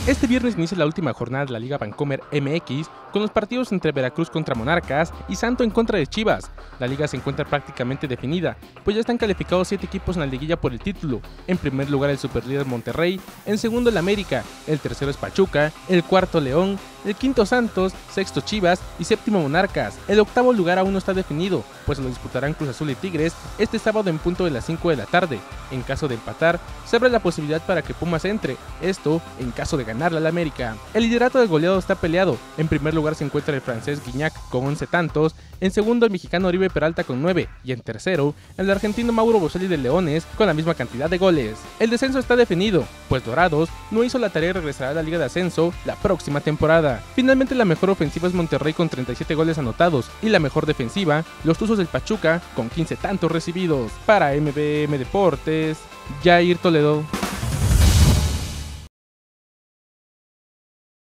Este viernes inicia la última jornada de la Liga Vancomer MX con los partidos entre Veracruz contra Monarcas y Santo en contra de Chivas. La liga se encuentra prácticamente definida, pues ya están calificados 7 equipos en la liguilla por el título. En primer lugar el superlíder Monterrey, en segundo el América, el tercero es Pachuca, el cuarto León, el quinto Santos, sexto Chivas y séptimo Monarcas. El octavo lugar aún no está definido, pues lo disputarán Cruz Azul y Tigres este sábado en punto de las 5 de la tarde. En caso de empatar, se abre la posibilidad para que Pumas entre, esto en caso de ganarle al América. El liderato del goleado está peleado. En primer lugar se encuentra el francés Guignac con 11 tantos, en segundo el mexicano Oribe Peralta con 9 y en tercero el argentino Mauro Boselli de Leones con la misma cantidad de goles. El descenso está definido, pues Dorados no hizo la tarea y regresará a la Liga de Ascenso la próxima temporada. Finalmente la mejor ofensiva es Monterrey con 37 goles anotados y la mejor defensiva, los Tuzos del Pachuca con 15 tantos recibidos. Para MBM Deportes, Jair Toledo.